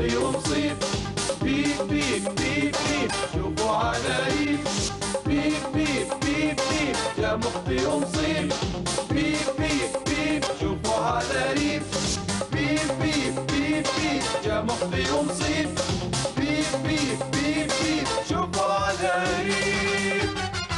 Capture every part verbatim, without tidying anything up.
مخطي ومصيب. بيب بيب بيب بيب شوفوا علايف. بيب بيب بيب بيب يا مخطي ومصيب. بيب بيب بيب شوفوا علايف. بيب بيب بيب بيب يا مخطي ومصيب. بيب بيب بيب بيب شوفوا علايف.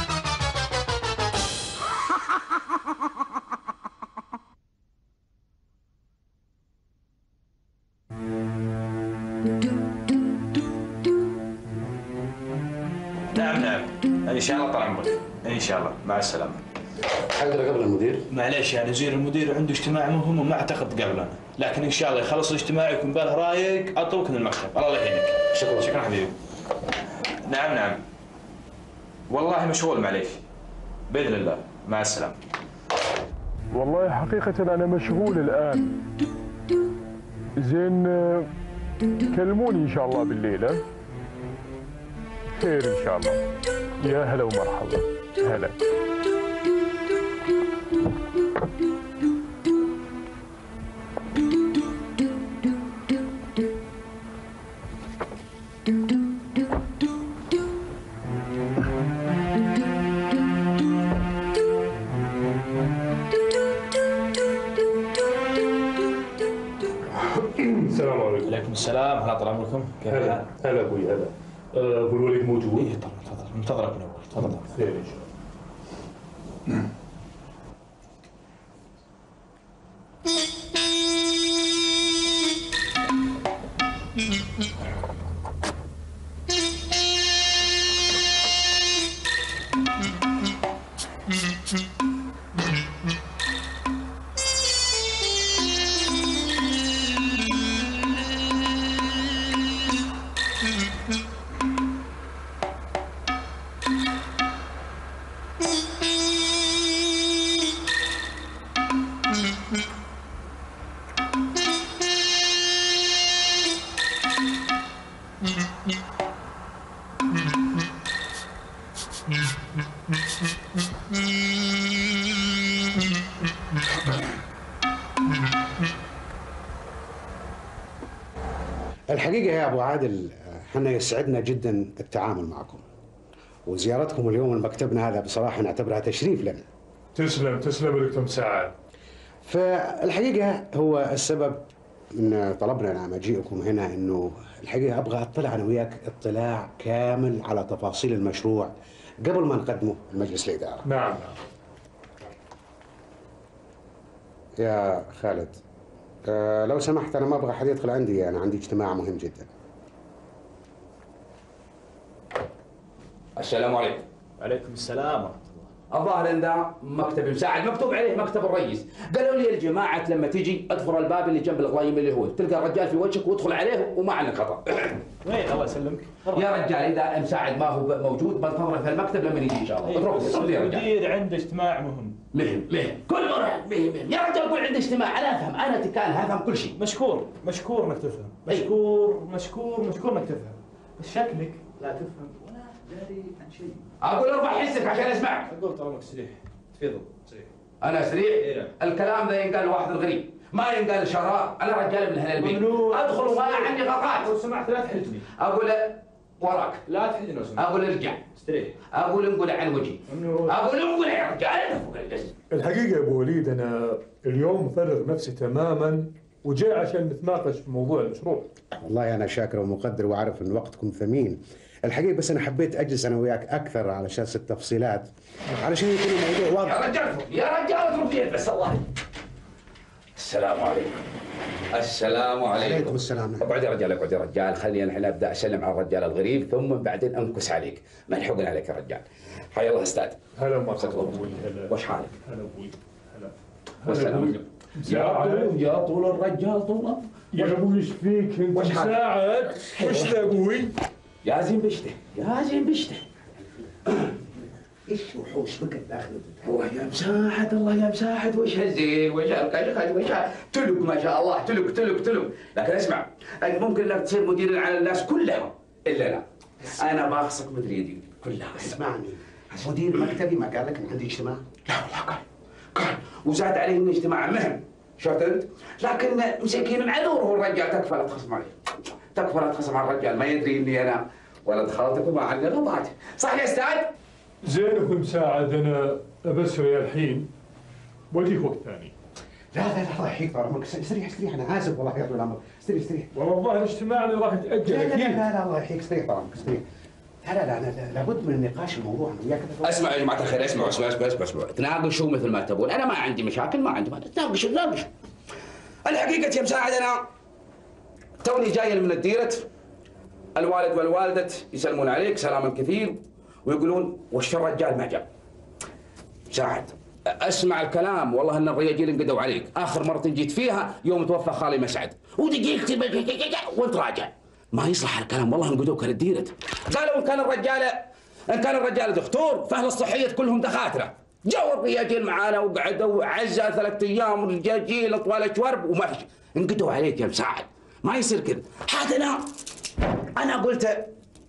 نعم نعم ان شاء الله طال عمرك ان شاء الله مع السلامه. حضر قبل المدير؟ معليش يا نزير المدير عنده اجتماع مهم وما اعتقد قبلنا، لكن ان شاء الله يخلص الاجتماع يكون باله رايق اطلبك من المكتب. الله يعينك. شكرا. شكرا حبيبي. نعم نعم والله مشغول معليش. باذن الله مع السلامه. والله حقيقة أنا مشغول الآن. زين كلموني إن شاء الله بالليل. خير إن شاء الله. يا هلا ومرحبا. هلا. السلام عليكم. عليكم السلام. هلا طال عمركم. كيف هلا هلا ابوي هلا. ابو الوليد موجود؟ ايه طبعا تفضل منتظرك من اول. تفضل. خير ان شاء الله. الحقيقة يا أبو عادل احنا يسعدنا جدا التعامل معكم، وزيارتكم اليوم لمكتبنا هذا بصراحة نعتبرها تشريف لنا. تسلم تسلم دكتور مساعد. فالحقيقة هو السبب من طلبنا على مجيئكم هنا انه الحقيقة ابغى اطلع انا وياك اطلاع كامل على تفاصيل المشروع قبل ما نقدمه لمجلس الإدارة. نعم نعم. يا خالد أه لو سمحت انا ما ابغى حد يدخل عندي، انا عندي اجتماع مهم جدا. السلام عليكم. وعليكم السلام ورحمه الله. الظاهر ان ذا مكتب مساعد مكتوب عليه مكتب الرئيس. قالوا لي الجماعه لما تجي ادخل الباب اللي جنب الغلايم اللي هو تلقى الرجال في وجهك وادخل عليه وما عندك خطا. وين الله يسلمك. يا رجال اذا مساعد ما هو موجود بنتظره في المكتب لما يجي ان شاء الله. اتركوا المدير عنده اجتماع مهم. مهم مهم كل مره مهم مهم يا رجال قول عندي اجتماع انا افهم انا تكال افهم كل شيء. مشكور مشكور انك تفهم. مشكور مشكور مشكور انك تفهم. بس شكلك لا تفهم ولا داري عن شيء. اقول ارفع حسك عشان اسمعك. اقول طال عمرك سريح. تفضل سريح. انا سريع؟ إيه. الكلام ذا ينقال لواحد الغريب، ما ينقال شرار، انا رجال من اهل البيت. ممنوع. ادخل وما عندي غلطات. لو سمحت لا تحلجني. اقول وراك. لا تحلجني لو سمحت. اقول ارجع. استريح. اقول انقل عن وجهي. ممنوع. اقول انقل يا رجال. الحقيقة يا ابو وليد انا اليوم مفرغ نفسي تماما وجاي عشان نتناقش في موضوع المشروع. والله انا شاكر ومقدر وعارف ان وقتكم ثمين. الحقيقة بس انا حبيت اجلس انا وياك اكثر على اساس التفصيلات علشان يكون الموضوع واضح. يا رجال يا رجال اضرب في يد بس الله. السلام عليكم. السلام عليكم. عليكم السلام. اقعد يا رجال اقعد يا رجال خلينا الحين ابدا اسلم على الرجال الغريب ثم بعدين انكس عليك. ملحوق عليك يا رجال. حيا الله استاذ. هلا ومرحبا ابوي. هلا. وش حالك؟ هلا ابوي. هلا. والسلام عليكم. يا طول يا طول الرجال طوله. يا ابوي ايش فيك انت وش حالك؟ مساعد؟ وش ذا ابوي؟ يا زين بشته يا زين بشته. ايش وحوش بك داخل والله يا مساعد الله يا مساعد وش هالزين وش هالكشخ وش تلق ما شاء الله تلق تلق تلق. لكن اسمع ممكن انك تصير مدير على الناس كلهم الا لا انا باخصك مثل يدي كلها. اسمعني مدير مكتبي ما قال لك ان عندي اجتماع؟ لا والله قال قال وزاد عليه انه اجتماع مهم شفت انت؟ لكن مسكين معذور هو الرجال تكفى لا تخصم عليه. تكفى تخصم على الرجال ما يدري اني انا ولد خالتك وما عندي غلطات. صح يا استاذ؟ زين اخوي مساعد، انا ابسري الحين واجيك وقت ثاني. لا لا لا الله يحييك طال عمرك، استريح استريح، انا اسف والله يا طول العمر، استريح استريح. والله الظاهر اجتماعنا راح يتاجل لا لا اكيد. لا لا الله يحييك، استريح طال عمرك استريح. لا لا لا انا لابد من النقاش الموضوع انا وياك. اسمع يا جماعه الخير، اسمعوا اسمعوا اسمعوا اسمعوا، تناقشوا مثل ما تبون، انا ما عندي مشاكل، ما عندي مانع، تناقشوا تناقشوا. الحقيقه يا مساعد انا توني جاي من الديره، الوالد والوالده يسلمون عليك سلاما كثير ويقولون وش الرجال ما جاء. مساعد اسمع الكلام، والله ان الرجال انقدوا عليك، اخر مره جيت فيها يوم توفى خالي مسعد ودقيقتي وانت راجع. ما يصلح الكلام، والله انقدوك للديره. قالوا ان كان الرجال ان كان الرجال دكتور فاهل الصحيه كلهم دكاتره. جو الرجال معانا وقعدوا عزة ثلاث ايام والرجال طوال شورب وما في شيء. انقدوا عليك يا مساعد، ما يصير كذا. حتى انا انا قلت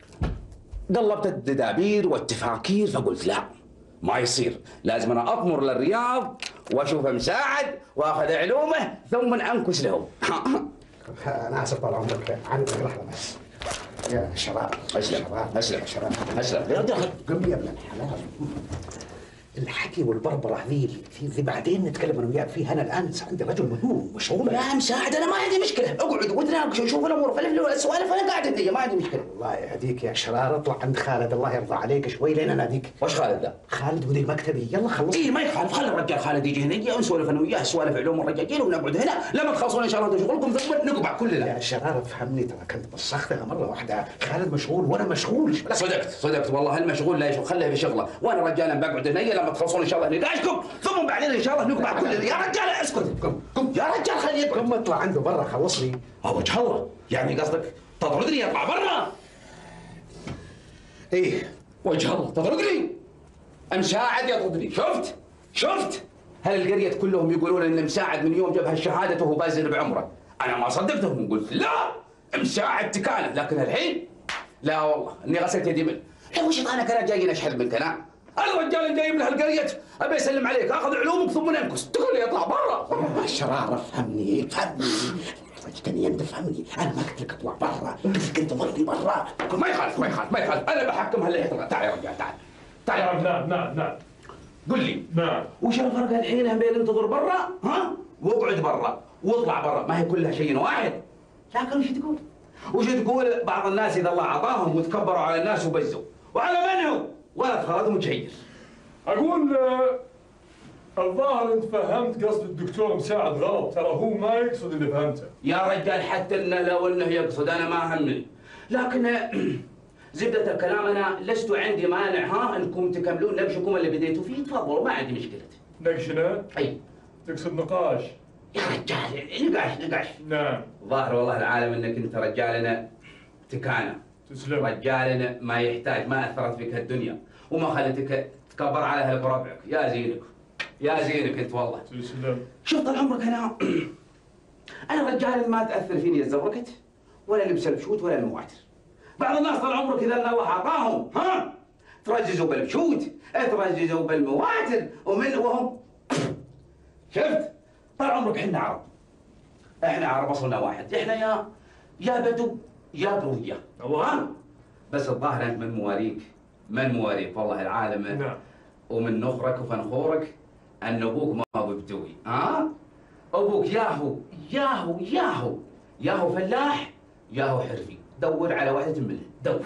قلبت التدابير والتفاكير فقلت لا ما يصير، لازم انا اطمر للرياض واشوف مساعد واخذ علومه ثم انكس له. انا اسف طال عمرك، عندي لحظه بس. يا شباب اسلم اسلم شباب اسلم يا دخل قم يا ابن الحلال. الحكي والبربره ذي في بعدين نتكلم انا وياك فيها، انا الان عندي رجل مهموم مشغول. لا مساعد انا ما عندي مشكله، اقعد وتناقش وشوف الامور فلفل السوالف انا قاعد هديه ما عندي مشكله. الله يهديك يا شرار، اطلع عند خالد الله يرضى عليك شوي لين اناديك. وش خالد ذا؟ خالد مدير مكتبي، يلا خلص. اي ما يخالف، خلي الرجال خالد يجي هنا ونسولف انا وياه سوالف علوم الرجال ونقعد هنا لما تخلصون ان شاء الله شغلكم ثم نقبع كلنا. يا شرار افهمني، ترى كنت بسختها مره واحده، خالد مشغول وانا مشغول. صدقت صدقت والله المشغول لا يشغل، خليه في شغله، وانا رجال بقعد هنا لما تخلصون ان شاء الله نقاشكم ثم بعدين ان شاء الله نقبع كلنا. يا رجال اسكت، قم قم يا رجال خليه يقعد. قم اطلع عنده برا خلصني. وجه الله، يعني قصدك تطردني يطلع برا؟ ايه وجه الله تطردني؟ مساعد يطردني، شفت؟ شفت؟ هل القرية كلهم يقولون ان مساعد من يوم جاب هالشهادة وهو بازل بعمره؟ انا ما صدقتهم وقلت لا مساعد تكالف، لكن الحين لا والله اني غسلت يدي منه. لو وش انا كان جاي اشحذ منك انا؟ الرجال جاي من هالقرية ابي اسلم عليك، اخذ علومك ثم ننكس، تقول لي اطلع برا. يا شرار افهمني افهمني، رجتني انت افهمني، انا ما قلت لك اطلع برا، قلت لك انت ظلني برا. ما يخالف ما يخالف ما يخالف، انا بحكم هاللي يطلع. تعال يا رجال تعال تعال. نعم نعم نعم. قل لي نعم. وش الفرق الحين بين انتظر برا ها واقعد برا واطلع برا؟ ما هي كلها شيء واحد. لكن وش تقول؟ وش تقول بعض الناس اذا الله اعطاهم وتكبروا على الناس وبزوا، وعلى من هو؟ ولد خالد متشير. اقول آه، الظاهر انت فهمت قصد الدكتور مساعد غلط، ترى هو ما يقصد اللي فهمته. يا رجال حتى انه لو انه يقصد انا ما همني، لكن زبدة الكلام انا لست عندي مانع ها انكم تكملون نقشكم اللي بديتوا فيه، تفضلوا ما عندي مشكلة. نقشنا؟ اي تقصد نقاش؟ يا رجال نقاش نقاش. نعم. ظاهر والله العالم انك انت رجالنا تكانه. تسلم. رجالنا ما يحتاج، ما اثرت فيك الدنيا وما خلتك تكبر على اهلك وربعك، يا زينك يا زينك انت والله. تسلم. شوف طال عمرك انا انا رجال ما تاثر فيني الزبركت ولا لبس البشوت ولا المواتر. بعض الناس طال عمرك اذا الله اعطاهم ها ترجزوا بالبشوت، ترجزوا بالمواتر ومن وهم شفت؟ طال عمرك احنا عرب، احنا عرب اصلنا واحد، احنا يا يا بدو يا برويه. ها بس الظاهر انت من مواليك من مواليك والله العالم. نعم. ومن نخرك وفنخورك ان ابوك ما هو بدوي. ها ابوك ياهو ياهو ياهو ياهو فلاح ياهو حرفي، دور على واحدة منه دور.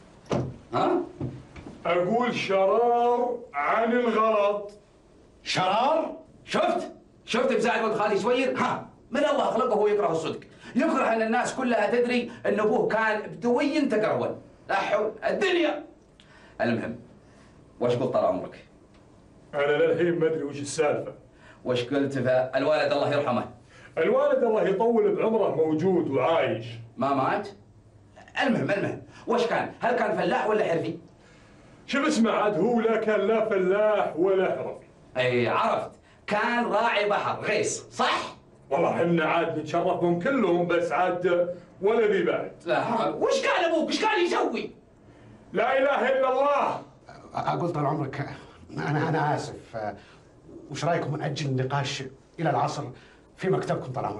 ها اقول شرار عن الغلط. شرار؟ شفت؟ شفت بزاعد ولد خالي سوير؟ ها من الله خلقه هو يكره الصدق، يكره ان الناس كلها تدري ان ابوه كان بدوي تقرون. لا حول الدنيا. المهم وش قلت طال عمرك؟ انا للحين ما ادري وش السالفه. وش قلت؟ فالوالد الله يرحمه. الوالد الله يطول بعمره موجود وعايش. ما مات؟ المهم المهم وش كان؟ هل كان فلاح ولا حرفي؟ شوف اسمع عاد، هو لا كان لا فلاح ولا حرفي. اي عرفت، كان راعي بحر غيص صح؟ والله احنا عاد نتشرفهم كلهم بس عاد ولا ذي بعد. لا حول. وش كان ابوك؟ وش كان يسوي؟ لا اله الا الله. اقول طال عمرك انا انا اسف، وش رايكم ناجل النقاش الى العصر في مكتبكم طال عمرك؟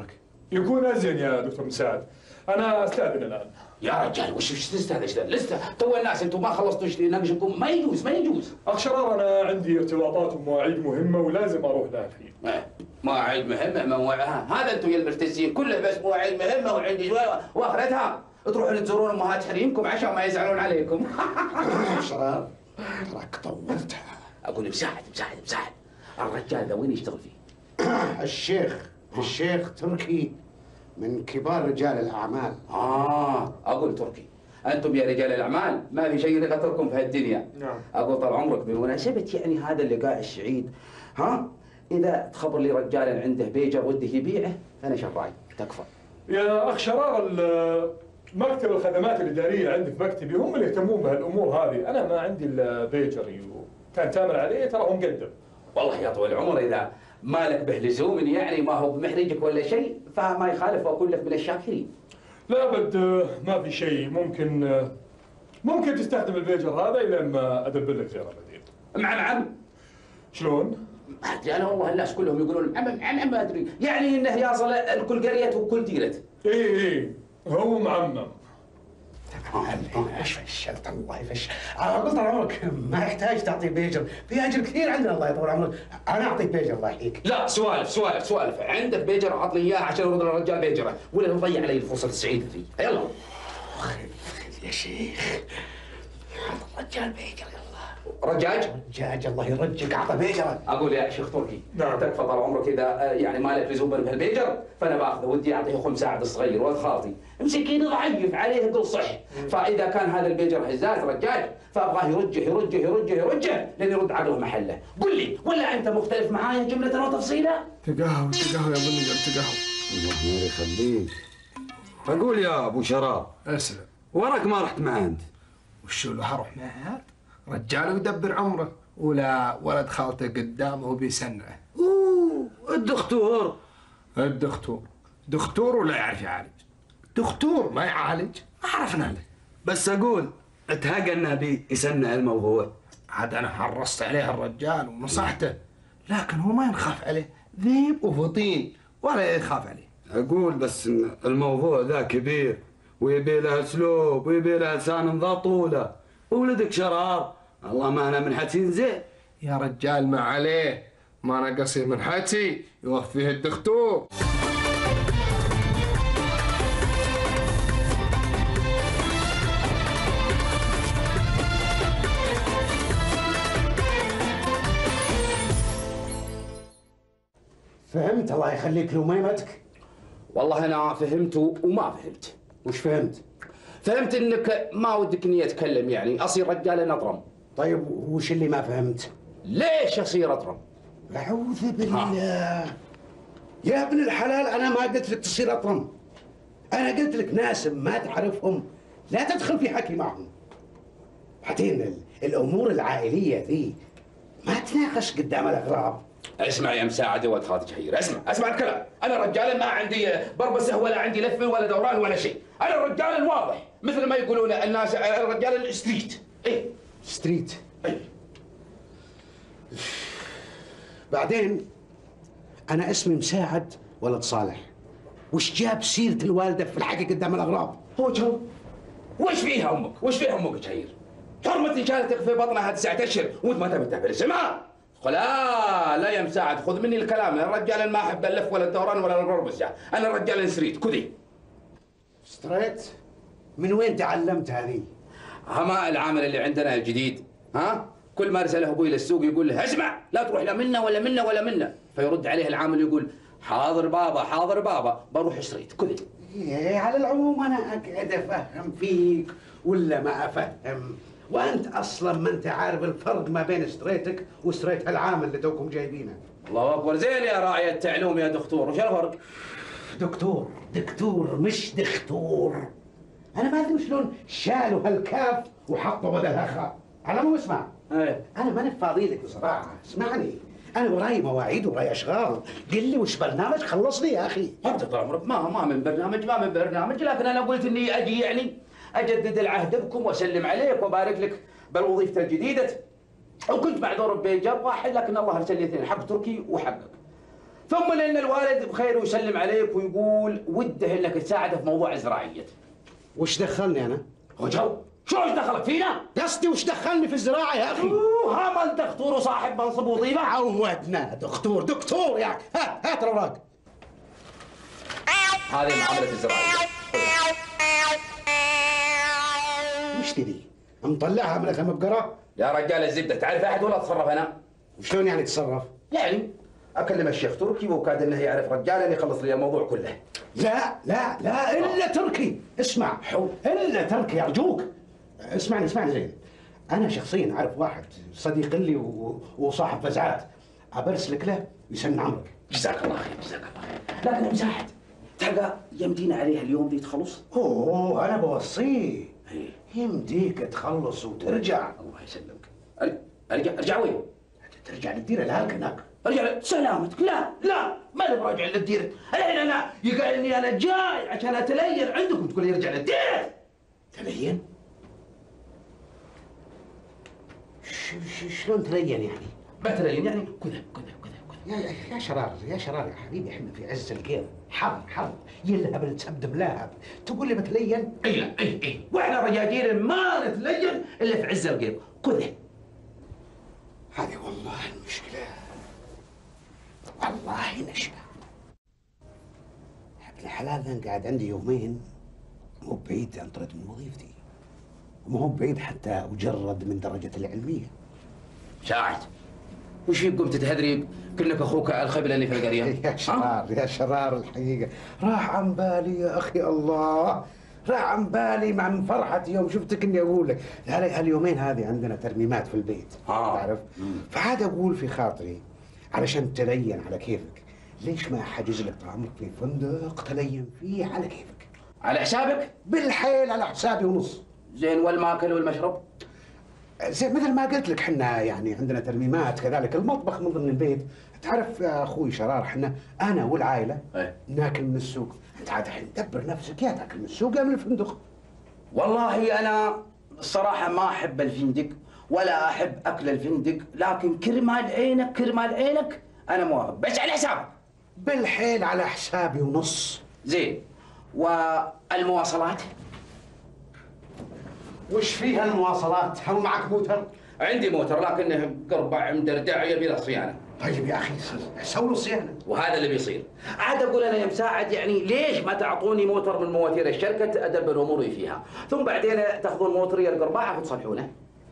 يكون ازين يا دكتور مساعد. انا استاذن الان. يا رجال وش وش تستاذن ايش لسه تو الناس انتم ما خلصتوا ناقشكم، ما يجوز ما يجوز. اخ شرار انا عندي ارتباطات ومواعيد مهمه ولازم اروح لها الحين. مواعيد مهمه مواعيد هذا انتم يا المرتزين كله بس مواعيد مهمه وعندي شويه واخرتها تروحون تزورون امهات حريمكم عشان ما يزعلون عليكم. شرار تراك طولتها. اقول مساعد مساعد مساعد الرجال ذا وين يشتغل فيه؟ الشيخ الشيخ تركي من كبار رجال الاعمال. اه اقول تركي انتم يا رجال الاعمال ما في شيء يقتلكم في هالدنيا. نعم. اقول طال عمرك بمناسبه يعني هذا اللقاء السعيد، ها اذا تخبر لي رجالا عنده بيجر وده يبيعه فانا شراي تكفى. يا اخ شرار مكتب الخدمات الاداريه عندي في مكتبي هم اللي يهتمون بهالامور هذه، انا ما عندي الا بيجري وكان تامر عليه ترى هو مقدم. والله يا طويل العمر اذا مالك به لزوم يعني ما هو بمحرجك ولا شيء فما يخالف واكون لك من الشاكرين. لا ابد ما في شيء، ممكن ممكن تستخدم البيجر هذا الى ما ادبر لك غيره بديل. مع نعم. شلون؟ ما ادري انا والله الناس كلهم يقولون نعم نعم ما ادري، يعني انه يصل الكل قريه وكل ديره. اي اي هو معمم. ايش فشلت الله يفشل. انا قلت طال عمرك ما يحتاج تعطي بيجر، في اجر كثير عندنا الله يطول عمرك، انا اعطيك بيجر الله يحييك. لا سوالف سوالف سوالف، عندك بيجر عطني اياه عشان ارد للرجال بيجره ولا نضيع علي الفرصه السعيده ذي. يلا خذ يا شيخ هذا الرجال بيجر يلا. رجاج؟ رجاج الله يرجك اعطى بيجره. اقول يا شيخ تركي نعم. تكفى طال عمرك اذا يعني مالك لزوم بهالبيجر فانا باخذه ودي اعطيه اخو مساعد صغير ولد خالتي مسكين ضعيف عليه قل صح، فاذا كان هذا البيجر هزاز رجاج فابغاه يرجه يرجه يرجه يرجه لين يرد عقله محله. قل لي ولا انت مختلف معايا جمله وتفصيلا؟ تقهوى تقهوى يا ابو النجم تقهوى. الله يخليك. اقول يا ابو شراب اسلم. وراك ما رحت معاه انت؟ وشو له حروح معاه؟ رجال يدبر عمره ولا ولد خالته قدامه وبيسنعه. اوه الدكتور. الدكتور دكتور ولا يعرف يعالج؟ دكتور ما يعالج ما عرفنا له. بس اقول اتهقى انه بيسنع الموضوع. عاد انا حرصت عليه الرجال ونصحته لكن هو ما ينخاف عليه، ذيب وفطين ولا يخاف عليه. اقول بس ان الموضوع ذا كبير ويبي له اسلوب ويبي له لسان ذا طوله، ولدك شرار الله ما انا من حتين زين. يا رجال ما عليه، ما نقصه من حتي يوفيه الدكتور. فهمت الله يخليك لميمتك؟ والله انا فهمت وما فهمت. وش فهمت؟ فهمت انك ما ودك اني اتكلم يعني اصير رجال نطرم. طيب وش اللي ما فهمت؟ ليش اصير اطرم؟ اعوذ بالله. يا ابن الحلال انا ما قلت لك تصير اطرم، انا قلت لك ناس ما تعرفهم لا تدخل في حكي معهم. بعدين ال- الامور العائليه ذي ما تناقش قدام الاغراب. اسمع يا مساعد يا ولد خالد جهير، اسمع اسمع الكلام، انا رجال ما عندي بربسه ولا عندي لفه ولا دوران ولا شيء، انا الرجال الواضح مثل ما يقولون الناس الرجال الستريت. ايه ستريت. ايه بعدين انا اسمي مساعد ولد صالح، وش جاب سيره الوالده في الحكي قدام الاغراب؟ هو جو وش فيها امك؟ وش فيها امك جهير؟ حرمتي كانت في بطنها تسعة اشهر وانت ما تبي تعبر اسمها. لا لا يا مساعد خذ مني الكلام، انا الرجال ما احب اللف ولا الدوران ولا البربسه، انا الرجال سريت كذي. ستريت؟ من وين تعلمت هذه؟ هما العامل اللي عندنا الجديد، ها؟ كل ما ارسله ابوي للسوق يقول له اسمع لا تروح لا منا ولا منا ولا منا، فيرد عليه العامل يقول حاضر بابا حاضر بابا بروح اشتريت كذي. إيه على العموم انا اقعد افهم فيك ولا ما افهم، وانت اصلا ما انت عارف الفرق ما بين ستريتك وستريت العامل اللي توكم جايبينه. الله اكبر زين يا راعي التعلوم يا دكتور، وش الفرق؟ دكتور دكتور مش دكتور. انا ما ادري شلون شالوا هالكاف وحطوا بدلها خاء. على مو اسمع، ايه انا ماني فاضي لك بصراحه، اسمعني انا وراي مواعيد وراي اشغال، قل لي وش برنامج خلصني يا اخي. انت طال عمرك ما ما من برنامج ما من برنامج، لكن انا قلت اني اجي يعني اجدد العهد بكم واسلم عليك وابارك لك بالوظيفه الجديده، وكنت معذور ببيجر واحد لكن الله ارسل لي اثنين، حق تركي وحقك. ثم لان الوالد بخير ويسلم عليك ويقول وده انك تساعده في موضوع الزراعيه. وش دخلني انا؟ رجل شو ايش دخلك فينا؟ قصدي وش دخلني في الزراعه يا اخي؟ اوه هذا الدكتور وصاحب منصب وظيفه. عودنا دكتور دكتور يا هات هات الاوراق. هذه معامله الزراعيه. وش ذي؟ مطلعها من المبقره؟ يا رجال الزبده تعرف احد ولا اتصرف انا؟ وشلون يعني تتصرف؟ يعني اكلم الشيخ تركي وكاد انه يعرف رجال يخلص لي الموضوع كله. لا لا لا الا تركي، اسمع حو الا تركي ارجوك. اسمعني اسمعني زين. انا شخصيا اعرف واحد صديق لي و- وصاحب فزعات، ابرسلك له يسن عمرك. جزاك الله خير جزاك الله خير. لكن يا مساعد تلقى يمدينا عليها اليوم ذي تخلص؟ اوه انا بوصيه إيه. يمديك تخلص وترجع. الله يسلمك. أر- ارجع ارجع وين؟ ترجع للديره الهالك هناك. ارجع سلامتك. لا لا ما نبغى راجع للديره. الحين انا يقال اني انا جاي عشان اتلين عندكم تقول لي ارجع للديره. تلين؟ ش- ش- شلون تلين يعني؟ بتلين يعني كذا كذا كذا كذا. يا يا- يا شرار يا شرار يا حبيبي احنا في عز القير، حر حر يلهب التبد بلاهب، تقول لي بتلين؟ اي لا اي اي واحنا رجاجيل ما نتلين الا في عز القير كذا. هذه والله المشكلة، والله نشأة. ابن الحلال ذا قاعد عندي يومين، مو بعيد انطرد من وظيفتي، وما هو بعيد حتى أجرد من درجتي العلمية. شاعت وش فيك قمت تهدري كأنك اخوك الخبل اللي في القريه؟ يا شرار يا شرار الحقيقة راح عن بالي يا أخي، الله راح عن بالي مع من فرحتي يوم شفتك إني أقول لك هال- هاليومين هذه عندنا ترميمات في البيت، آه. تعرف؟ فعاد أقول في خاطري علشان تلين على كيفك، ليش ما حجز لك طعمك في فندق تلين فيه على كيفك؟ على حسابك؟ بالحيل على حسابي ونص. زين والماكل والمشرب؟ زين مثل ما قلت لك حنا يعني عندنا ترميمات، كذلك المطبخ من ضمن البيت. تعرف يا اخوي شرار احنا انا والعائله ايه. ناكل من السوق، انت عاد الحين دبر نفسك يا تاكل من السوق يا من الفندق. والله انا الصراحه ما احب الفندق ولا احب اكل الفندق، لكن كرمال عينك كرمال عينك انا موافق بس على حسابك. بالحيل على حسابي ونص. زين والمواصلات؟ وش فيها المواصلات؟ هل معك موتر؟ عندي موتر لكنه قربع مدردع يبي له صيانه. طيب يا اخي سووا له صيانه. وهذا اللي بيصير. عاد اقول انا يا مساعد يعني ليش ما تعطوني موتر من مواتير الشركه ادبر اموري فيها، ثم بعدين تاخذون موتري القرباعه وتصلحونه.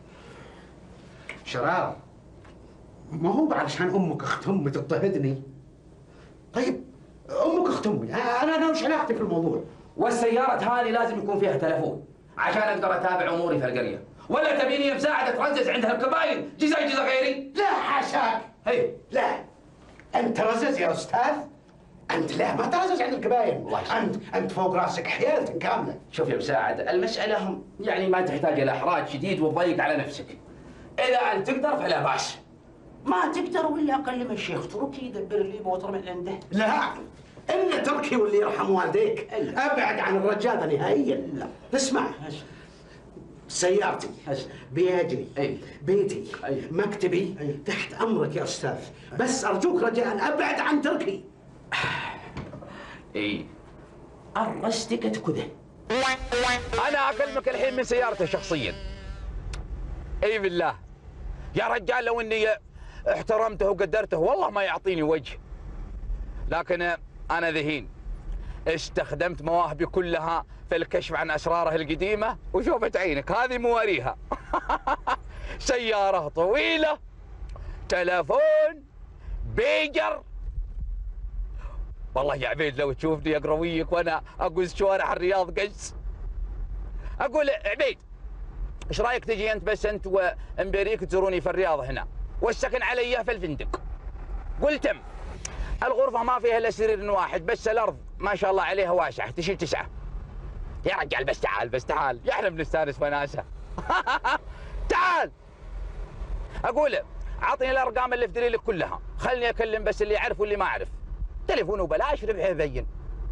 شرار ما هو علشان امك اخت امي تضطهدني. طيب امك اخت امي، انا انا وش علاقتي في الموضوع؟ والسيارة هذه لازم يكون فيها تلفون عشان اقدر اتابع اموري في القرية، ولا تبيني مساعدة اترزز عندها الكباين جزاي جزا غيري؟ لا حاشاك. هي لا انت رزز يا استاذ، انت لا ما ترزز عند الكباين. الله يسلمك. انت انت فوق راسك حيالة كامله. شوف يا مساعد المسألة هم يعني ما تحتاج الى احراج شديد وتضيق على نفسك. اذا انت تقدر فلا باس، ما تقدر ولا اكلم الشيخ تركي يدبر لي موتر من عنده. لا الا تركي واللي يرحم والديك، إلا. ابعد عن الرجال ده نهائيا. لا. اسمع، سيارتي، هش. بياجري، أي. بيتي، أي. مكتبي، أي. تحت امرك يا استاذ، بس ارجوك رجاء ابعد عن تركي. اي الرستك كذا. انا اكلمك الحين من سيارته شخصيا. اي بالله يا رجال لو اني احترمته وقدرته والله ما يعطيني وجه، لكن انا ذهين استخدمت مواهبي كلها في الكشف عن اسراره القديمه وشوفت عينك هذه مواريها. سياره طويله، تلفون، بيجر. والله يا عبيد لو تشوفني اقرويك وانا اقوز شوارع الرياض قز. اقول عبيد ايش رايك تجي انت بس انت وامبريك تزوروني في الرياض هنا والسكن علي في الفندق؟ قلتم. الغرفه ما فيها الا سرير واحد بس، الارض ما شاء الله عليها واسعه تشيل تسعه. يا رجال بس تعال بس تعال يا احنا بنستانس وناسه. تعال. اقول اعطني الارقام اللي في دليلك كلها، خلني اكلم بس اللي يعرف واللي ما اعرف. تليفونه بلاش ربحه يبين.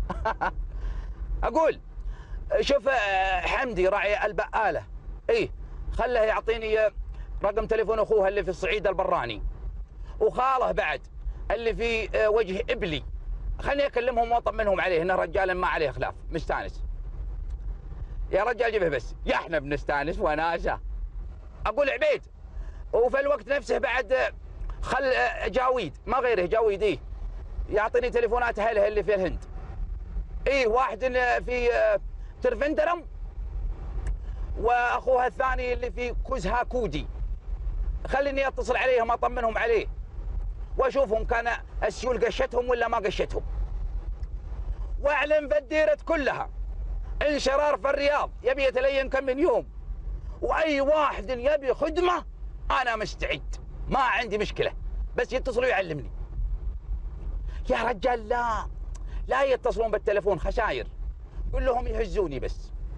اقول شوف حمدي راعي البقاله، ايه خله يعطيني رقم تليفون اخوها اللي في الصعيد البراني، وخاله بعد اللي في آه، وجه ابلي، خليني اكلمهم واطمنهم عليه انه رجال ما عليه خلاف مستانس. يا رجال جيبه بس، يا احنا بنستانس وناسه. اقول عبيد، وفي الوقت نفسه بعد آه، خل آه، جاويد، ما غيره جاويد، ايه يعطيني تليفونات اهله اللي في الهند. ايه واحد في آه، ترفندرم، واخوها الثاني اللي في كوزها كودي. خليني اتصل عليهم اطمنهم عليه واشوفهم كان السيول قشتهم ولا ما قشتهم. واعلن في الديره كلها انشرار في الرياض يبي يتلين كم من يوم، واي واحد يبي خدمه انا مستعد، ما عندي مشكله، بس يتصلوا يعلمني. يا رجال لا لا يتصلون بالتليفون خساير، قل لهم يهزوني بس.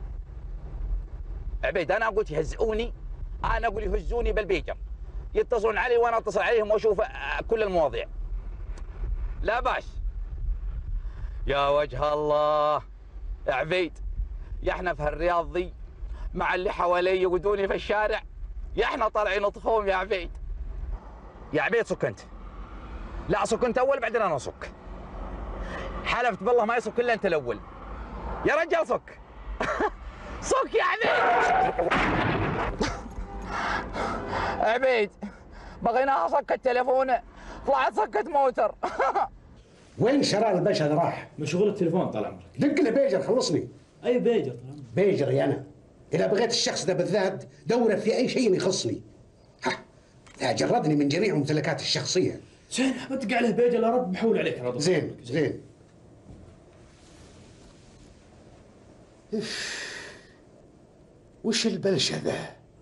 عبيد انا قلت يهزئوني، انا اقول يهزوني بالبيجر، يتصلون علي وانا اتصل عليهم واشوف كل المواضيع. لا باس. يا وجه الله يا عبيد، يا احنا في هالرياض ذي مع اللي حوالي يقودوني في الشارع، يا احنا طالعين نطفهم يا عبيد. يا عبيد صك انت. لا صك انت اول بعدين انا اصك. حلفت بالله ما يصك الا انت الاول. يا رجال صك. صك يا عبيد. عبيد بغيناها صك التليفون، طلعت سكت موتر. وين شرار الباشا راح؟ مشغول التليفون طال عمرك. دق له بيجر خلصني. اي بيجر طال عمرك. بيجري انا. اذا بغيت الشخص ده بالذات دوره في اي شيء يخصني. ها لا جردني من جميع ممتلكاتي الشخصيه. زين بدق عليه بيجر لا رد بحول عليك على طول. زين زين. وش البلشه ذا؟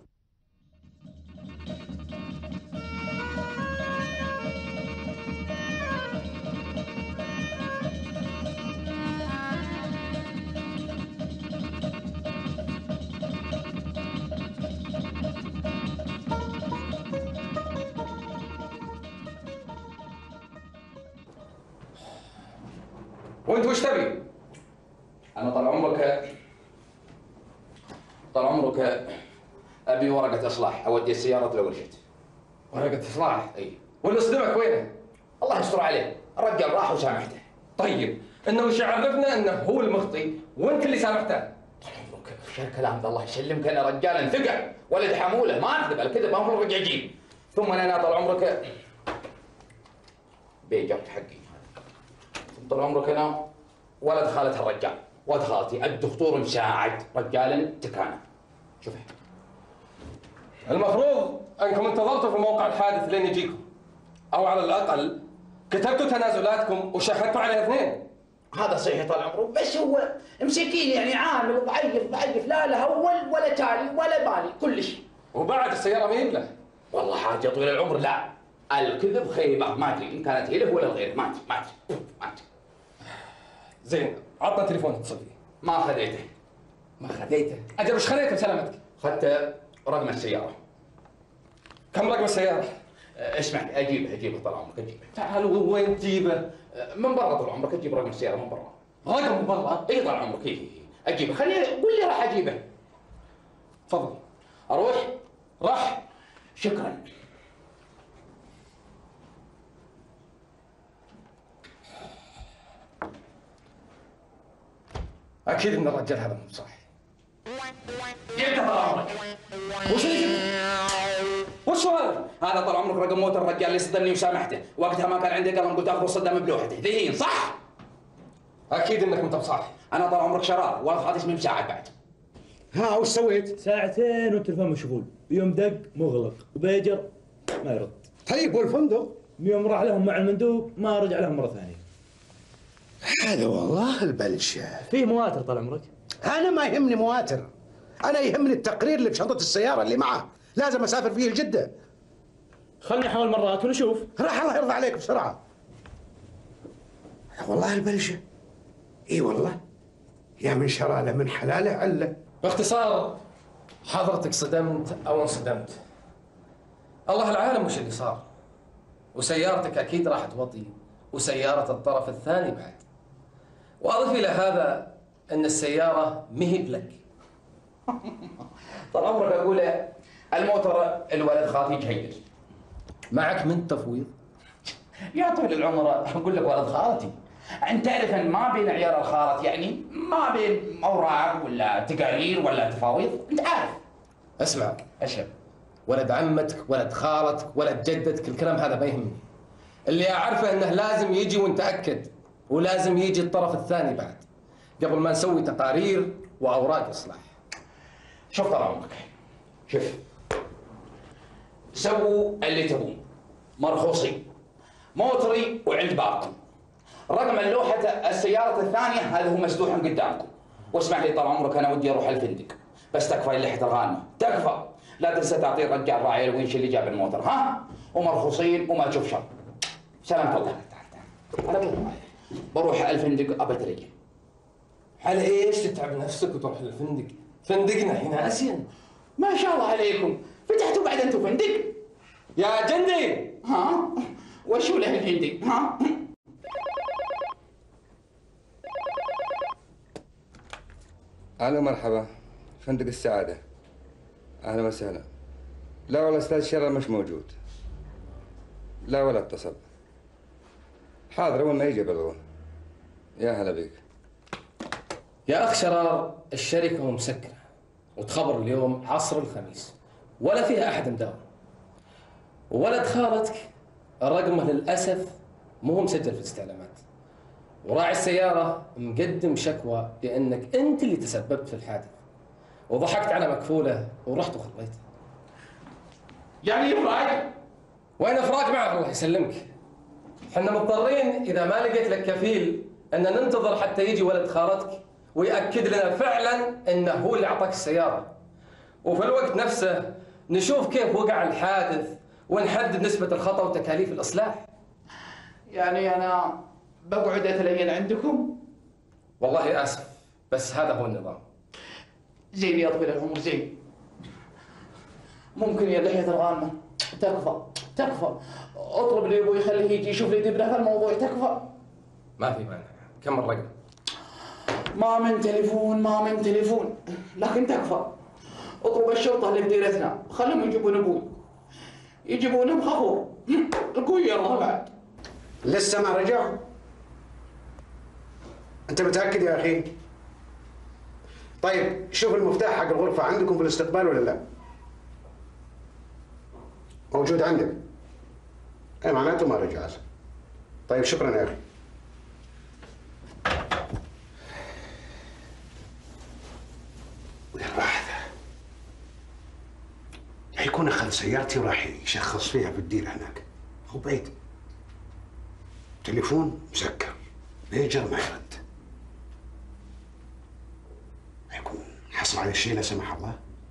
وانت وش تبي؟ انا طال عمرك طال عمرك ابي ورقه اصلاح اودي السياره لو رشت. ورقة إصلاح؟ اي. واللي صدمك وينه؟ الله يستر عليه، الرجال راح وسامحته. طيب انه وش عرفنا انه هو المخطي وانت اللي سامحته؟ طال عمرك وش الكلام ذا؟ الله يسلمك، انا رجال ثقه ولد حموله، ما اكذب، الكذب ما هو رجعجين. ثم انا طال عمرك بيجر حقي. طال عمرك انا ولد خالة الرجال، ولد خالتي الدكتور مساعد، رجال تكانه. شوف المفروض انكم انتظرتوا في موقع الحادث لين يجيكم، او على الاقل كتبتوا تنازلاتكم وشاهدتوا عليها اثنين. هذا صحيح طال عمره، بس هو مسكين يعني عامل ضعيف ضعيف، لا له اول ولا تالي ولا بالي كلش. وبعد السياره ما له. والله حاجه طويل العمر، لا الكذب خيبه، ما ادري ان كانت هي له ولا غيره، ما ادري ما ادري ما ادري. زين عطنا تليفون اتصل فيه. ما خذيته. ما خذيته؟ اجل وش خذيته بسلامتك؟ اخذت رقم السياره. كم رقم السياره؟ أه، اسمع اجيبه اجيبه طال عمرك اجيبه. تعال وين تجيبه؟ أه، من برا طال عمرك اجيب رقم السياره من برا. رقم من برا؟ اي طال عمرك اي اجيبه، خليني قول لي راح اجيبه. تفضل. اروح؟ راح. شكرا. اكيد ان الرجال هذا مو صح. جبته طال عمرك. وش اللي جبته؟ وش هذا؟ هذا طال عمرك رقم موت الرجال اللي صدمني وسامحته، وقتها ما كان عندي قلم قلت اخذ صدمه بلوحته، ذهين صح؟ اكيد انك انت بصح. انا طال عمرك شرار، ولا خاطر اسمي مساعد بعد. ها وش سويت؟ ساعتين والتليفون مشغول، يوم دق مغلق وبيجر ما يرد. طيب والفندق؟ يوم راح لهم مع المندوب ما رجع لهم مره ثانيه. هذا والله البلشه. فيه مواتر طال عمرك؟ انا ما يهمني مواتر، انا يهمني التقرير اللي بشنطه السياره اللي معه، لازم اسافر فيه لجده. خلني احاول مرات ونشوف. راح الله يرضى عليك بسرعه. والله البلشه. اي والله. يا من شراله من حلاله عله. باختصار حضرتك صدمت او انصدمت. الله العالم وش اللي صار. وسيارتك اكيد راحت وطي، وسياره الطرف الثاني بعد. واضف الى هذا ان السياره مهب لك. طال عمرك اقول الموتر الولد خاطي جهيز. معك من تفويض؟ يا طويل العمر اقول لك ولد خالتي، انت تعرف ان ما بين عيال الخالط يعني ما بين اوراق ولا تقارير ولا تفاويض، انت عارف. اسمع، اشهد. ولد عمتك، ولد خالتك، ولد جدتك، الكلام هذا ما يهمني. اللي اعرفه انه لازم يجي ونتاكد، ولازم يجي الطرف الثاني بعد، قبل ما نسوي تقارير واوراق اصلاح. شوف طال عمرك، شوف سووا اللي تبون، مرخوصين، موتري وعند بابكم. رقم اللوحة السيارة الثانية هذا هو مسدوح قدامكم. واسمح لي طال عمرك انا ودي اروح الفندق، بس تكفى اللي الغانمة، تكفى. لا تنسى تعطي الرجال راعي الونش اللي جاب الموتر، ها؟ ومرخوصين وما تشوف شر. سلامة الله. انا بروح بروح الفندق ابتريه. على ايش تتعب نفسك وتروح للفندق؟ فندقنا هنا اسين. ما شاء الله عليكم، فتحتوا بعد انتم فندق؟ يا جندي. ها؟ وشو له الجندي؟ ها؟ أهلا ومرحبا، فندق السعادة. أهلا وسهلا. لا والله أستاذ شرر مش موجود. لا ولا اتصل. حاضر أول ما يجي بلغوه. يا هلا بك. يا أخ شرار، الشركة مسكرة وتخبر اليوم عصر الخميس ولا فيها أحد مداوم. وولد خالتك رقمه للأسف مو مسجل في الاستعلامات. وراعي السيارة مقدم شكوى لأنك أنت اللي تسببت في الحادث وضحكت على مكفولة ورحت وخليته. يعني إفراج؟ وين إفراج معه الله يسلمك؟ احنا مضطرين إذا ما لقيت لك كفيل أن ننتظر حتى يجي ولد خالتك ويأكد لنا فعلا أنه هو اللي أعطاك السيارة. وفي الوقت نفسه نشوف كيف وقع الحادث ونحدد نسبة الخطأ وتكاليف الإصلاح. يعني أنا بقعد أتلين عندكم؟ والله آسف بس هذا هو النظام. زين يا طويل العمر زين. ممكن يا لحية الغانمة تكفى تكفى. اطلب لي ابوي خليه يجي يشوف لي دبره في الموضوع، تكفى. ما في مانع. كم الرقم؟ ما من تليفون ما من تليفون، لكن تكفى. اطلب الشرطة اللي في ديرتنا خلهم يجيبون ابوي. يجيبونه بخفور. القوي يلا بعد. لسه ما رجعوا؟ أنت متأكد يا أخي؟ طيب شوف المفتاح حق الغرفة عندكم في الاستقبال ولا لا؟ موجود عندك؟ أي معناته ما رجع. طيب شكرا يا أخي. وين راح ذا؟ يكون أخذ سيارتي وراح يشخص فيها في الدير هناك. هو بعيد. تليفون مسكر. بيجر ما يرد. ما يكون حصل على شيء لا سمح الله.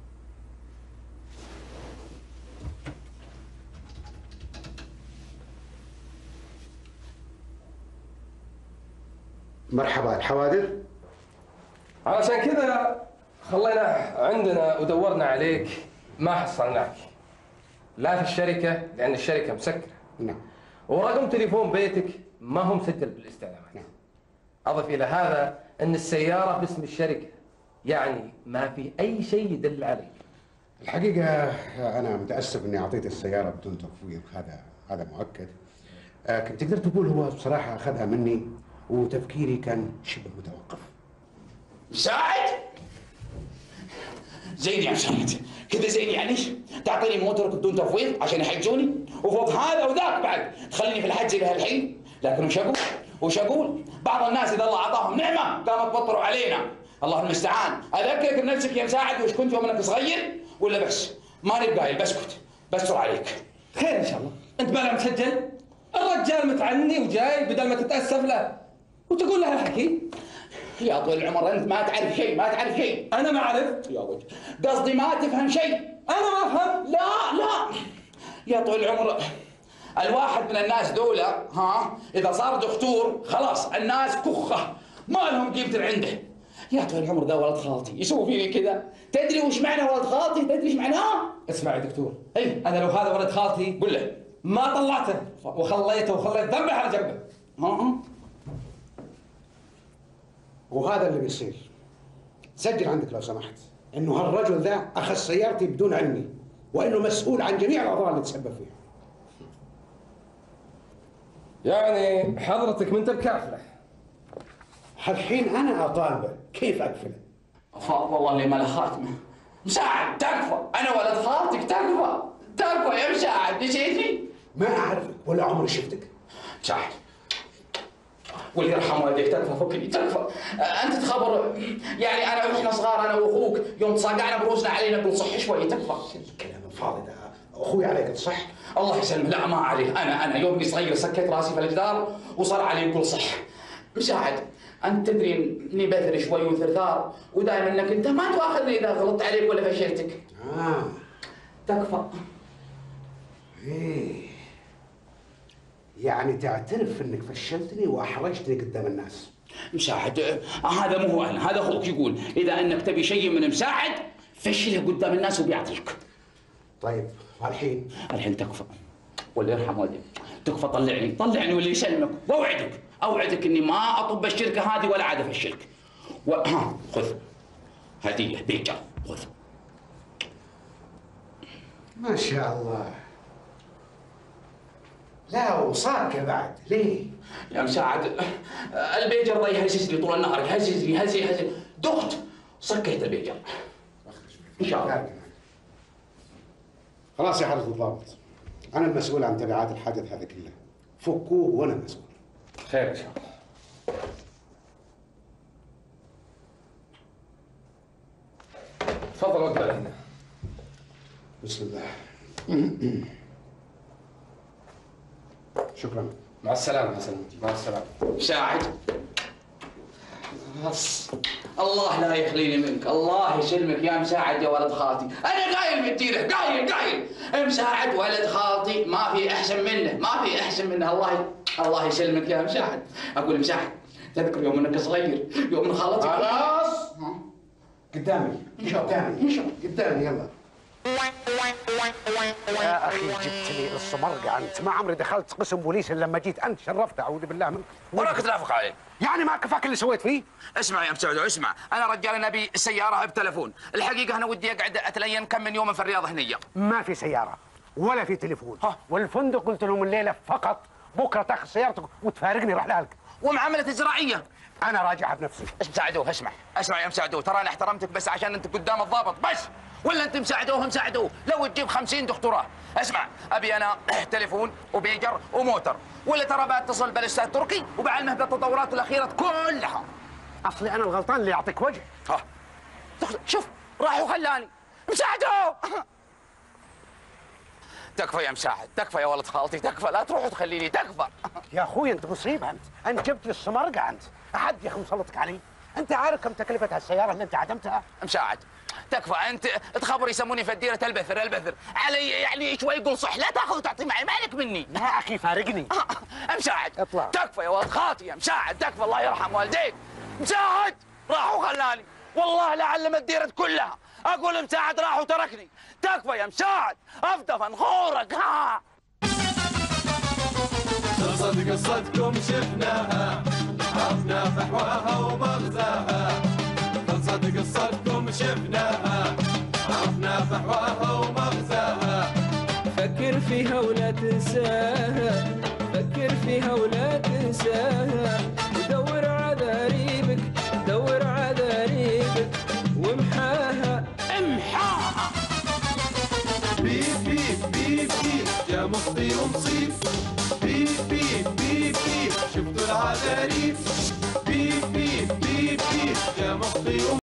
مرحبا، الحوادث؟ علشان كذا خلينا عندنا ودورنا عليك ما حصلناك. لا في الشركة لأن الشركة مسكرة. نعم. ورقم تليفون بيتك ما هو مسجل بالاستعلامات. نعم. أضف إلى هذا أن السيارة باسم الشركة، يعني ما في أي شيء يدل عليه. الحقيقة أنا متأسف إني أعطيت السيارة بدون تفويض، هذا هذا مؤكد. آه كنت تقدر تقول هو بصراحة أخذها مني وتفكيري كان شبه متوقف. مساعد؟ زين يا مساعد، كذا زين يعني؟ تعطيني موترك بدون تفويض عشان يحجوني؟ وفوق هذا وذاك بعد تخليني في الحج الى الحين؟ لكن وش اقول؟ وش اقول؟ بعض الناس اذا الله اعطاهم نعمه قاموا تبطروا علينا، الله المستعان. اذكرك بنفسك يا مساعد وش كنت يوم انك صغير ولا بس؟ ماني بقايل بسكت، بستر عليك. خير ان شاء الله. انت ما مسجل؟ الرجال متعني وجاي بدل ما تتاسف له وتقول له الحكي. يا طويل العمر انت ما تعرف شيء، ما تعرف شيء. انا ما اعرف. يا وجه قصدي ما تفهم شيء. انا ما افهم. لا لا يا طويل العمر، الواحد من الناس دولة ها اذا صار دكتور خلاص الناس كخه ما لهم قيمة عنده. يا طويل العمر ذا ولد خالتي يسوي فيني كذا. تدري وش معنى ولد خالتي؟ تدري وش معناه؟ اسمع يا دكتور، اي انا لو هذا ولد خالتي قل له ما طلعته وخليته وخليت ذنبه على جنبه. ها وهذا اللي بيصير. سجل عندك لو سمحت انه هالرجل ذا اخذ سيارتي بدون علمي، وانه مسؤول عن جميع الاضرار اللي تسبب فيها. يعني حضرتك من بكافله. الحين انا اطالبه كيف اقفله؟ فاض والله اللي ما له خاتمه. مساعد تكفى، انا ولد خالتك تكفى، تكفى يا مساعد نسيتني؟ ما اعرفك ولا عمري شفتك. مساعد واللي يرحم والديك تكفى فكني تكفى. انت تخبر يعني انا واحنا صغار انا واخوك يوم تصقعنا بروسنا علينا نقول صح شوي تكفى. الكلام الفاضي ده اخوي عليك تصح؟ الله يسلمه لا ما عليه، انا انا يومي صغير سكيت راسي في الجدار وصار علي يقول صح. مساعد انت تدري اني بثر شوي وثرثار ودائما انك انت ما تواخذني اذا غلطت عليك ولا فشلتك. اه تكفى. ايه يعني تعترف انك فشلتني واحرجتني قدام الناس. مساعد آه هذا مو هو انا، هذا اخوك يقول اذا انك تبي شيء من مساعد فشله قدام الناس وبيعطيك. طيب الحين؟ الحين تكفى واللي يرحم والديك تكفى طلعني طلعني واللي يسلمك واوعدك اوعدك اني ما اطب الشركه هذه ولا عاد افشلك. و... ها خذ هديه بيجر خذ. ما شاء الله. لا وصاك بعد ليه؟ يا مساعد البيجر ضي يهزز لي طول النهار يهزز لي هزي هزي دقت صكيت البيجر. ان شاء الله. خلاص يا حضرة الضابط، أنا المسؤول عن تبعات الحادث هذا كله، فكوه وأنا المسؤول. خير إن شاء الله. تفضل اقعد هنا. بسم الله. شكرا. مع السلامة حسن، مع السلامة. مساعد بس الله لا يخليني منك، الله يسلمك يا مساعد يا ولد خالتي، أنا قايل بالديرة قايل قايل، مساعد ولد خالتي ما في أحسن منه، ما في أحسن منه، الله الله يسلمك يا مساعد، أقول مساعد تذكر يوم إنك صغير، يوم إن خالتك خلاص قدامي إن شاء الله قدامي إن شاء الله قدامي يلا. يا اخي جبت لي الصمرقه انت، ما عمري دخلت قسم بوليس الا لما جيت انت شرفت اعوذ بالله منك. وراك تنافق علي. يعني ما كفاك اللي سويت فيه؟ اسمع يا مسعود اسمع، انا رجال نبي سياره بتلفون، الحقيقه انا ودي اقعد اتلين كم من يوم في الرياض هنيه. ما في سياره ولا في تليفون، ها والفندق قلت لهم الليله فقط، بكره تاخذ سيارتك وتفارقني روح لك. ومعامله زراعيه. انا راجعها بنفسي. مساعدوه اسمع اسمع يا مساعدوه، ترى انا احترمتك بس عشان انت قدام الضابط بس، ولا انت مساعدوه مساعدوه لو تجيب خمسين دكتوراه. اسمع ابي انا تليفون وبيجر وموتر، ولا ترى بتصل بالاستاذ تركي وبعلمه بالتطورات الاخيره كلها. اصلي انا الغلطان اللي يعطيك وجه. ها شوف راح وخلاني مساعدوه. تكفى يا مساعد تكفى يا ولد خالتي تكفى، لا تروح وتخليني تكفى. يا اخوي انت مصيبه انت، انت جبت لي الصمرقه انت، احد يا اخي مسلطك علي؟ انت عارف كم تكلفه هالسياره اللي انت عدمتها؟ مساعد تكفى انت تخبر يسموني فديره البثر البثر علي يعني شوي يقول صح، لا تاخذ وتعطي معي مالك مني. لا اخي فارقني. مساعد اطلع. تكفى يا ولد خالتي يا مساعد تكفى، الله يرحم والديك. مساعد راح وخلاني والله لا علم الديره كلها، اقول مساعد راح وتركني. تكفى يا مساعد افدى فنخورك. ها صدق قصتكم شفناها عرفنا فحواها ومغزاها، صدق قصتكم شفناها عرفنا فحواها ومغزاها. فكر فيها ولا تنساها، فكر فيها ولا تنساها، ودور عذاريبك دور عذاريبك وامحاها امحاها. بيب بيب بيب بيب يا مخطي ومصيب، بيب بيب بيب بيب شفتوا العذاريب، بيب بيب بيب بيب يا مخطي